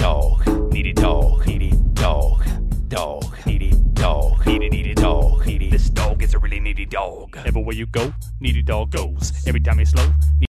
dog, needy dog, needy dog, dog, needy dog, needy dog, needy. This dog is a really needy dog. Everywhere you go, needy dog goes. Every time you're slow.